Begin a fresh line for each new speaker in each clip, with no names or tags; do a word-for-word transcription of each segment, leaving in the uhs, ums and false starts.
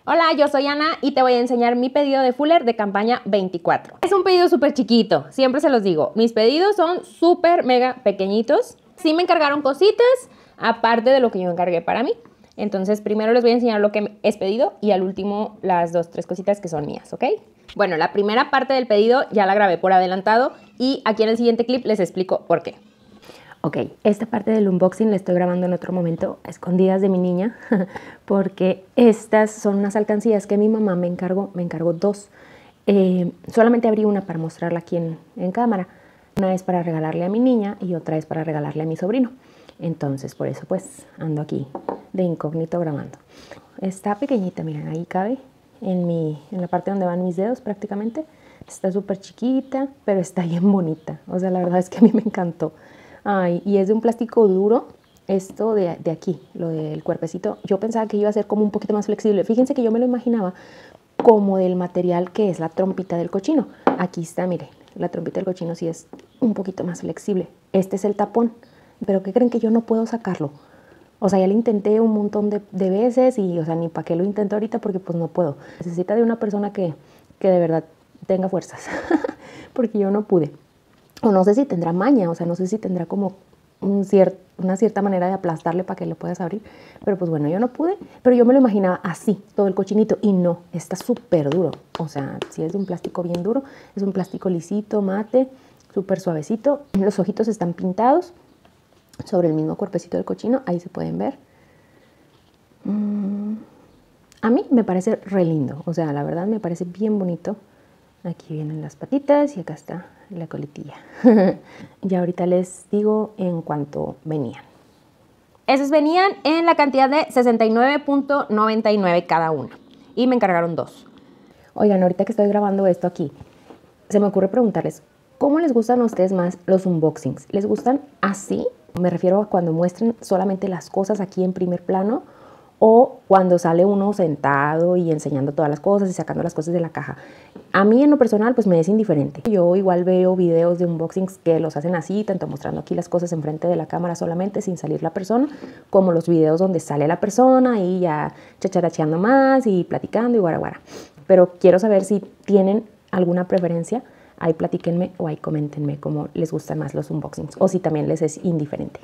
Hola, yo soy Ana y te voy a enseñar mi pedido de Fuller de campaña veinticuatro. Es un pedido súper chiquito, siempre se los digo. Mis pedidos son súper mega pequeñitos. Sí me encargaron cositas, aparte de lo que yo encargué para mí. Entonces primero les voy a enseñar lo que es pedido y al último las dos, tres cositas que son mías, ¿ok? Bueno, la primera parte del pedido ya la grabé por adelantado y aquí en el siguiente clip les explico por qué. Ok, esta parte del unboxing la estoy grabando en otro momento, a escondidas de mi niña, porque estas son unas alcancías que mi mamá me encargó, me encargó dos. Eh, solamente abrí una para mostrarla aquí en, en cámara. Una es para regalarle a mi niña y otra es para regalarle a mi sobrino. Entonces, por eso pues ando aquí de incógnito grabando. Está pequeñita, miren, ahí cabe en, mi, en la parte donde van mis dedos prácticamente. Está súper chiquita, pero está bien bonita. O sea, la verdad es que a mí me encantó. Ay, y es de un plástico duro, esto de, de aquí, lo del cuerpecito. Yo pensaba que iba a ser como un poquito más flexible. Fíjense que yo me lo imaginaba como del material que es la trompita del cochino. Aquí está, miren, la trompita del cochino sí es un poquito más flexible. Este es el tapón, pero ¿qué creen? Que yo no puedo sacarlo. O sea, ya lo intenté un montón de, de veces y, o sea, ni para qué lo intento ahorita porque pues no puedo. Necesita de una persona que, que de verdad tenga fuerzas, porque yo no pude. O no sé si tendrá maña, o sea, no sé si tendrá como un cier una cierta manera de aplastarle para que lo puedas abrir. Pero pues bueno, yo no pude, pero yo me lo imaginaba así, todo el cochinito. Y no, está súper duro. O sea, si es de un plástico bien duro, es un plástico lisito, mate, súper suavecito. Los ojitos están pintados sobre el mismo cuerpecito del cochino, ahí se pueden ver. Mm, a mí me parece re lindo, o sea, la verdad me parece bien bonito. Aquí vienen las patitas y acá está la coletilla. Ya ahorita les digo en cuánto venían. Esos venían en la cantidad de sesenta y nueve punto noventa y nueve cada uno. Y me encargaron dos. Oigan, ahorita que estoy grabando esto aquí, se me ocurre preguntarles, ¿cómo les gustan a ustedes más los unboxings? ¿Les gustan así? Me refiero a cuando muestran solamente las cosas aquí en primer plano, o cuando sale uno sentado y enseñando todas las cosas y sacando las cosas de la caja. A mí en lo personal pues me es indiferente. Yo igual veo videos de unboxings que los hacen así, tanto mostrando aquí las cosas enfrente de la cámara solamente sin salir la persona, como los videos donde sale la persona y ya chacharacheando más y platicando y guara guara. Pero quiero saber si tienen alguna preferencia. Ahí platíquenme o ahí coméntenme cómo les gustan más los unboxings o si también les es indiferente.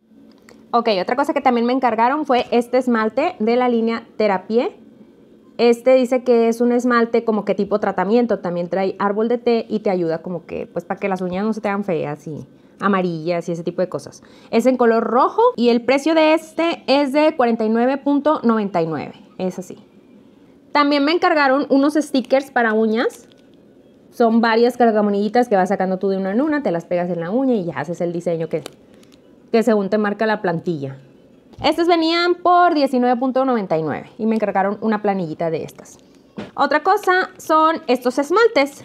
Ok, otra cosa que también me encargaron fue este esmalte de la línea Therapie. Este dice que es un esmalte como que tipo tratamiento, también trae árbol de té y te ayuda como que, pues para que las uñas no se te hagan feas y amarillas y ese tipo de cosas. Es en color rojo y el precio de este es de cuarenta y nueve punto noventa y nueve, es así. También me encargaron unos stickers para uñas. Son varias cargamonillitas que vas sacando tú de una en una, te las pegas en la uña y ya haces el diseño que... que según te marca la plantilla. Estos venían por diecinueve punto noventa y nueve y me encargaron una planillita de estas. Otra cosa son estos esmaltes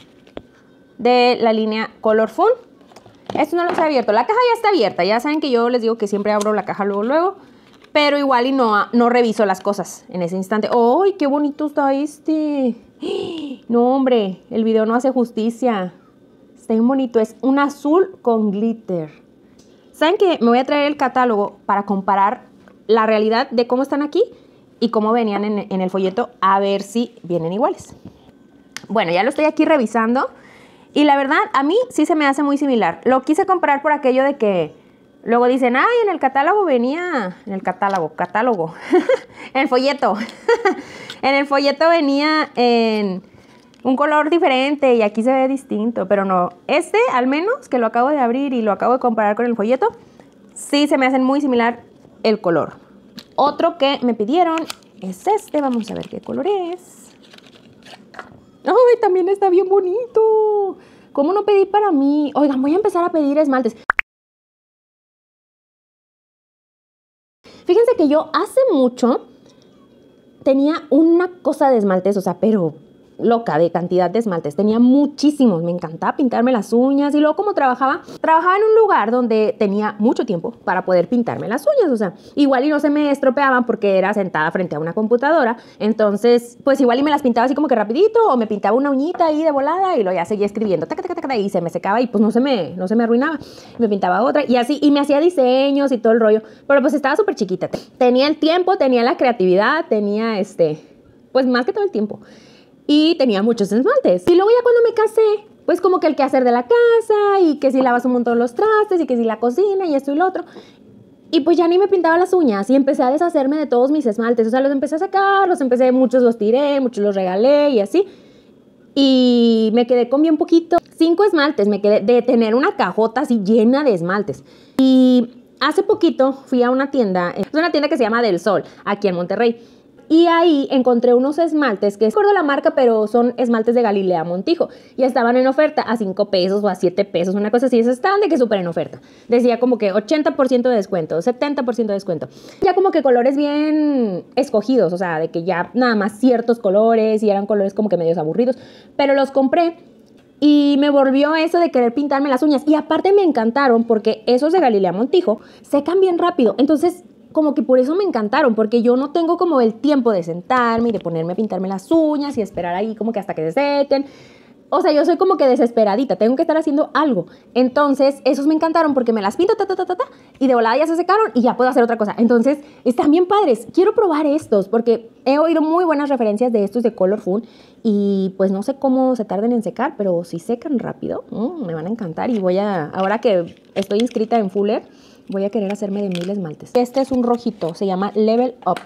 de la línea Colorful. Estos no los he abierto, la caja ya está abierta, ya saben que yo les digo que siempre abro la caja luego luego, pero igual y no, no reviso las cosas en ese instante. ¡Ay, qué bonito está este! No, hombre, el video no hace justicia. Está bien bonito, es un azul con glitter. ¿Saben que me voy a traer el catálogo para comparar la realidad de cómo están aquí y cómo venían en, en el folleto, a ver si vienen iguales? Bueno, ya lo estoy aquí revisando y la verdad a mí sí se me hace muy similar. Lo quise comprar por aquello de que luego dicen, ay, en el catálogo venía, en el catálogo, catálogo, en el folleto, en el folleto venía en... un color diferente y aquí se ve distinto, pero no, este al menos que lo acabo de abrir y lo acabo de comparar con el folleto, sí se me hacen muy similar el color. Otro que me pidieron es este, vamos a ver qué color es. ¡Ay, también está bien bonito! ¿Cómo no pedí para mí? Oigan, voy a empezar a pedir esmaltes. Fíjense que yo hace mucho tenía una cosa de esmaltes, o sea, pero... loca de cantidad de esmaltes, tenía muchísimos, me encantaba pintarme las uñas y luego como trabajaba, trabajaba en un lugar donde tenía mucho tiempo para poder pintarme las uñas, o sea, igual y no se me estropeaban porque era sentada frente a una computadora, entonces pues igual y me las pintaba así como que rapidito o me pintaba una uñita ahí de volada y luego ya seguía escribiendo taca, taca, taca, y se me secaba y pues no se me, no se me arruinaba, me pintaba otra y así, y me hacía diseños y todo el rollo, pero pues estaba súper chiquita, tenía el tiempo, tenía la creatividad, tenía este... pues más que todo el tiempo. Y tenía muchos esmaltes. Y luego ya cuando me casé, pues como que el quehacer de la casa y que si lavas un montón los trastes y que si la cocina y esto y lo otro. Y pues ya ni me pintaba las uñas y empecé a deshacerme de todos mis esmaltes. O sea, los empecé a sacar, los empecé, muchos los tiré, muchos los regalé y así. Y me quedé con bien poquito. Cinco esmaltes, me quedé de tener una cajota así llena de esmaltes. Y hace poquito fui a una tienda, es una tienda que se llama Del Sol, aquí en Monterrey. Y ahí encontré unos esmaltes, que no recuerdo la marca, pero son esmaltes de Galilea Montijo. Y estaban en oferta a cinco pesos o a siete pesos, una cosa así. Esos estaban de que súper en oferta. Decía como que ochenta por ciento de descuento, setenta por ciento de descuento. Ya como que colores bien escogidos, o sea, de que ya nada más ciertos colores y eran colores como que medios aburridos. Pero los compré y me volvió eso de querer pintarme las uñas. Y aparte me encantaron porque esos de Galilea Montijo secan bien rápido. Entonces, como que por eso me encantaron, porque yo no tengo como el tiempo de sentarme y de ponerme a pintarme las uñas y esperar ahí como que hasta que se sequen. O sea, yo soy como que desesperadita, tengo que estar haciendo algo. Entonces, esos me encantaron porque me las pinto, ta, ta, ta, ta, ta, y de volada ya se secaron y ya puedo hacer otra cosa. Entonces, están bien padres. Quiero probar estos porque he oído muy buenas referencias de estos de Colorful y pues no sé cómo se tarden en secar, pero si secan rápido, mmm, me van a encantar. Y voy a, ahora que estoy inscrita en Fuller, voy a querer hacerme de mil esmaltes. Este es un rojito, se llama Level Up.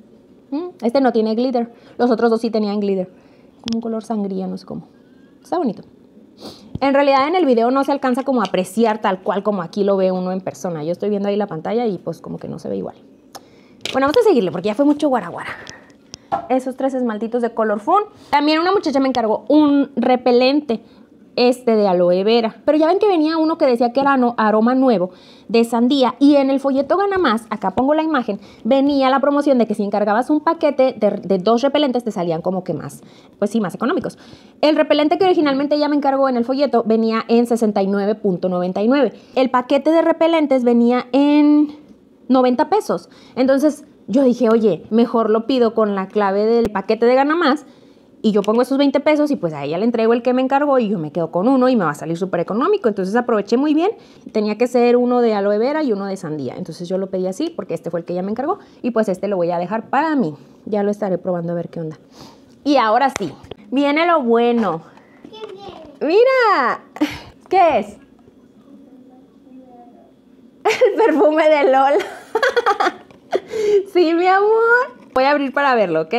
Este no tiene glitter. Los otros dos sí tenían glitter. Como un color sangría, no sé cómo. Está bonito. En realidad en el video no se alcanza como a apreciar tal cual como aquí lo ve uno en persona. Yo estoy viendo ahí la pantalla y pues como que no se ve igual. Bueno, vamos a seguirle porque ya fue mucho guaraguara. Esos tres esmaltitos de Colorful. También una muchacha me encargó un repelente. Este de aloe vera, pero ya ven que venía uno que decía que era no, aroma nuevo de sandía y en el folleto Gana Más, acá pongo la imagen, venía la promoción de que si encargabas un paquete de, de dos repelentes te salían como que más, pues sí, más económicos. El repelente que originalmente ella me encargó en el folleto venía en sesenta y nueve punto noventa y nueve. El paquete de repelentes venía en noventa pesos. Entonces yo dije, oye, mejor lo pido con la clave del paquete de Gana Más. Y yo pongo esos veinte pesos y pues a ella le entrego el que me encargó y yo me quedo con uno y me va a salir súper económico. Entonces aproveché muy bien. Tenía que ser uno de aloe vera y uno de sandía. Entonces yo lo pedí así porque este fue el que ella me encargó. Y pues este lo voy a dejar para mí. Ya lo estaré probando a ver qué onda. Y ahora sí, viene lo bueno.
¿Qué viene?
¡Mira! ¿Qué es? El perfume de LOL. Sí, mi amor. Voy a abrir para verlo, ¿ok?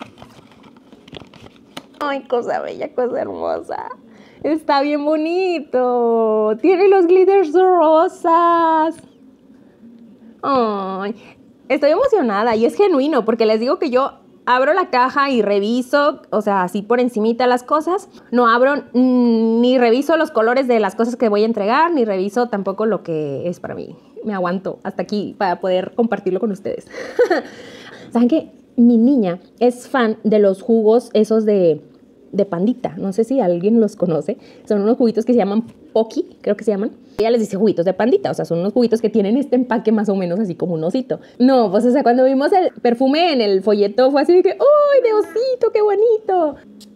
Ay, cosa bella, cosa hermosa. Está bien bonito. Tiene los glitters rosas. Ay, estoy emocionada y es genuino porque les digo que yo abro la caja y reviso, o sea, así por encimita las cosas. No abro mmm, ni reviso los colores de las cosas que voy a entregar, ni reviso tampoco lo que es para mí. Me aguanto hasta aquí para poder compartirlo con ustedes. ¿Saben qué? Mi niña es fan de los jugos esos de... de Pandita, no sé si alguien los conoce, son unos juguitos que se llaman Pocky, creo que se llaman. Ella les dice juguitos de Pandita, o sea, son unos juguitos que tienen este empaque más o menos así como un osito. No, pues o sea, cuando vimos el perfume en el folleto fue así de que, ¡ay, de osito, qué bonito!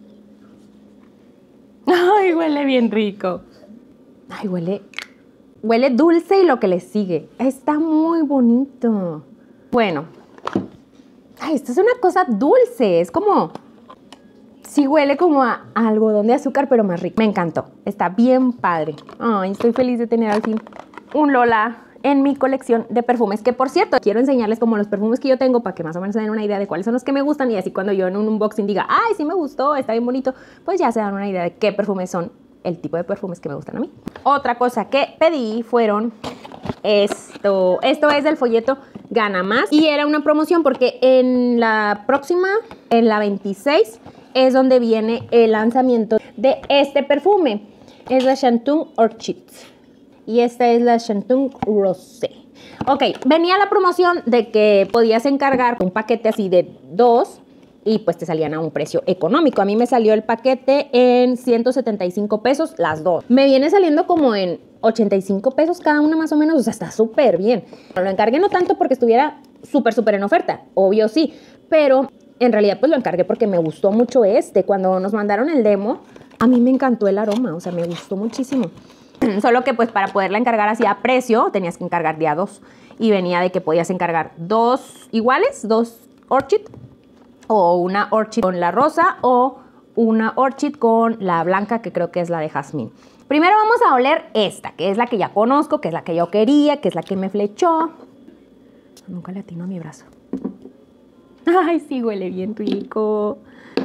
¡Ay, huele bien rico! ¡Ay, huele, huele dulce y lo que le sigue! Está muy bonito. Bueno, ay, esto es una cosa dulce, es como... Sí huele como a algodón de azúcar, pero más rico. Me encantó. Está bien padre. Ay, estoy feliz de tener al fin un Lola en mi colección de perfumes. Que, por cierto, quiero enseñarles como los perfumes que yo tengo para que más o menos se den una idea de cuáles son los que me gustan. Y así cuando yo en un unboxing diga, ay, sí me gustó, está bien bonito, pues ya se dan una idea de qué perfumes son el tipo de perfumes que me gustan a mí. Otra cosa que pedí fueron esto. Esto es del folleto Gana Más. Y era una promoción porque en la próxima, en la veintiséis... es donde viene el lanzamiento de este perfume. Es la Chantung Orchid. Y esta es la Chantung Rosé. Ok, venía la promoción de que podías encargar un paquete así de dos y pues te salían a un precio económico. A mí me salió el paquete en ciento setenta y cinco pesos las dos. Me viene saliendo como en ochenta y cinco pesos cada una más o menos. O sea, está súper bien. Lo encargué no tanto porque estuviera súper, súper en oferta. Obvio sí, pero... en realidad pues lo encargué porque me gustó mucho este. Cuando nos mandaron el demo, a mí me encantó el aroma, o sea, me gustó muchísimo. Solo que pues para poderla encargar así a precio, tenías que encargar de a dos. Y venía de que podías encargar dos iguales, dos Orchid, o una Orchid con la rosa o una Orchid con la blanca, que creo que es la de jazmín. Primero vamos a oler esta, que es la que ya conozco, que es la que yo quería, que es la que me flechó. Nunca le atino a mi brazo. Ay, sí, huele bien rico.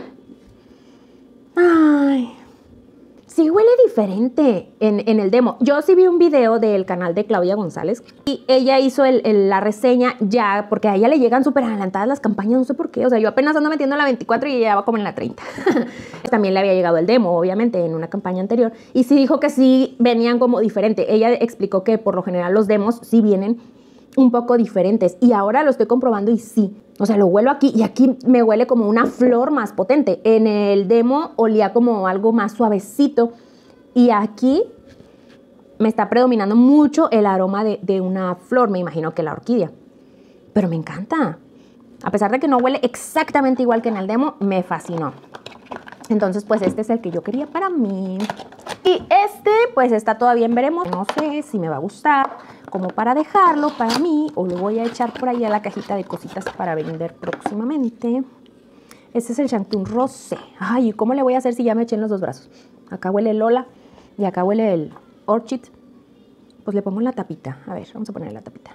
Ay, sí huele diferente en, en el demo. Yo sí vi un video del canal de Claudia González y ella hizo el, el, la reseña ya, porque a ella le llegan súper adelantadas las campañas, no sé por qué. O sea, yo apenas ando metiendo la veinticuatro y ella ya va como en la treinta. También le había llegado el demo, obviamente, en una campaña anterior. Y sí dijo que sí venían como diferente. Ella explicó que por lo general los demos sí vienen un poco diferentes. Y ahora lo estoy comprobando y sí. O sea, lo huelo aquí y aquí me huele como una flor más potente. En el demo olía como algo más suavecito y aquí me está predominando mucho el aroma de, de una flor, me imagino que la orquídea. Pero me encanta. A pesar de que no huele exactamente igual que en el demo, me fascinó. Entonces, pues este es el que yo quería para mí. Y este, pues está todavía en veremos. No sé si me va a gustar, como para dejarlo para mí, o lo voy a echar por ahí a la cajita de cositas para vender próximamente. Este es el Shantung Rosé. Ay, ¿cómo le voy a hacer si ya me eché en los dos brazos? Acá huele el Lola y acá huele el Orchid. Pues le pongo la tapita. A ver, vamos a poner la tapita.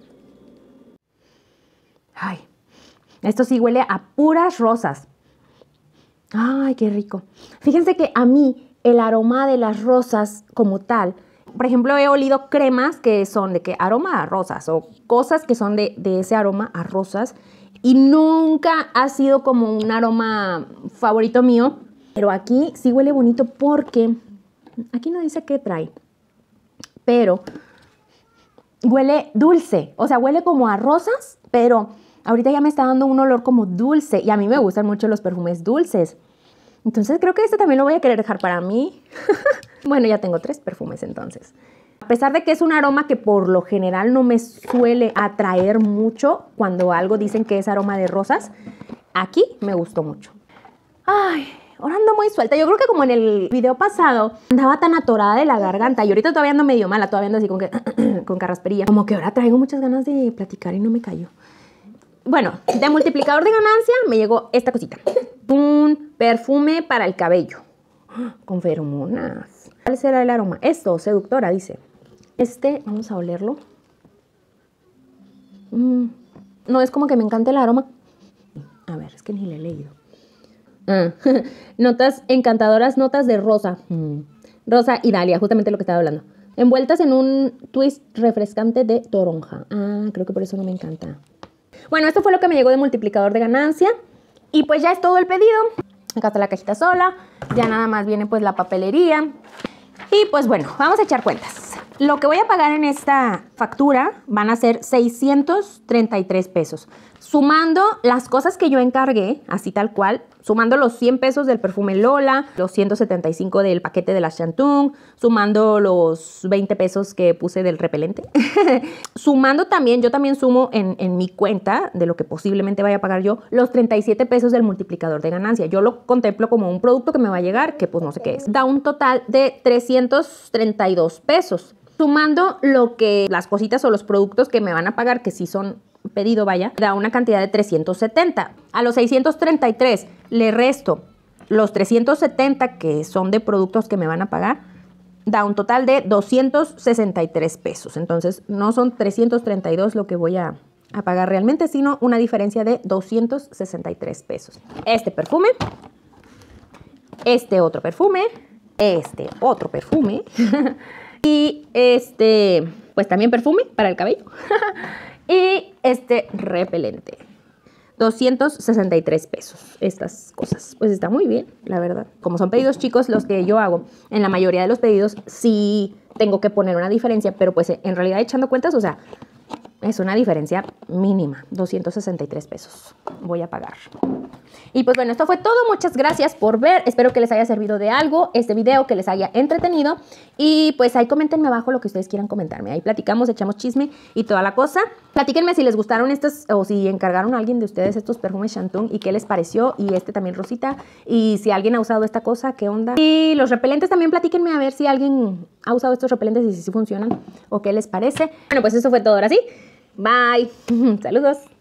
Ay, esto sí huele a puras rosas. Ay, qué rico. Fíjense que a mí el aroma de las rosas como tal, por ejemplo, he olido cremas que son de que aroma a rosas o cosas que son de, de ese aroma a rosas y nunca ha sido como un aroma favorito mío, pero aquí sí huele bonito porque aquí no dice qué trae, pero huele dulce, o sea, huele como a rosas, pero ahorita ya me está dando un olor como dulce y a mí me gustan mucho los perfumes dulces. Entonces creo que este también lo voy a querer dejar para mí. Bueno, ya tengo tres perfumes entonces. A pesar de que es un aroma que por lo general no me suele atraer mucho cuando algo dicen que es aroma de rosas, aquí me gustó mucho. Ay, ahora ando muy suelta. Yo creo que como en el video pasado andaba tan atorada de la garganta y ahorita todavía ando medio mala, todavía ando así con, que, con carraspería. Como que ahora traigo muchas ganas de platicar y no me callo. Bueno, de multiplicador de ganancia me llegó esta cosita. Un perfume para el cabello. Con feromonas. ¿Cuál será el aroma? Esto, seductora, dice. Este, vamos a olerlo. Mm, no es como que me encante el aroma. A ver, es que ni le he leído. Ah, notas encantadoras, notas de rosa. Mm, rosa y dalia, justamente lo que estaba hablando. Envueltas en un twist refrescante de toronja. Ah, creo que por eso no me encanta. Bueno, esto fue lo que me llegó de multiplicador de ganancia. Y pues ya es todo el pedido. Acá está la cajita sola. Ya nada más viene pues la papelería. Y pues bueno, vamos a echar cuentas. Lo que voy a pagar en esta factura van a ser seiscientos treinta y tres pesos. Sumando las cosas que yo encargué, así tal cual, sumando los cien pesos del perfume Lola, los ciento setenta y cinco del paquete de la Shantung, sumando los veinte pesos que puse del repelente. Sumando también, yo también sumo en, en mi cuenta, de lo que posiblemente vaya a pagar yo, los treinta y siete pesos del multiplicador de ganancia. Yo lo contemplo como un producto que me va a llegar, que pues no sé qué es. Da un total de trescientos treinta y dos pesos. Sumando lo que, las cositas o los productos que me van a pagar, que sí son pedido, vaya, da una cantidad de trescientos setenta. A los seiscientos treinta y tres le resto los trescientos setenta que son de productos que me van a pagar, da un total de doscientos sesenta y tres pesos. Entonces no son trescientos treinta y dos lo que voy a, a pagar realmente, sino una diferencia de doscientos sesenta y tres pesos. Este perfume, este otro perfume, este otro perfume y este, pues también perfume para el cabello. Y este repelente, doscientos sesenta y tres pesos, estas cosas. Pues está muy bien, la verdad. Como son pedidos chicos los que yo hago, en la mayoría de los pedidos sí tengo que poner una diferencia, pero pues en realidad echando cuentas, o sea, es una diferencia mínima, doscientos sesenta y tres pesos voy a pagar. Y pues bueno, esto fue todo. Muchas gracias por ver. Espero que les haya servido de algo este video, que les haya entretenido. Y pues ahí coméntenme abajo lo que ustedes quieran comentarme. Ahí platicamos, echamos chisme y toda la cosa. Platíquenme si les gustaron estos o si encargaron a alguien de ustedes estos perfumes Shantung y qué les pareció. Y este también rosita. Y si alguien ha usado esta cosa, qué onda. Y los repelentes también platíquenme a ver si alguien ha usado estos repelentes y si sí funcionan o qué les parece. Bueno, pues eso fue todo ahora sí. Bye. Saludos.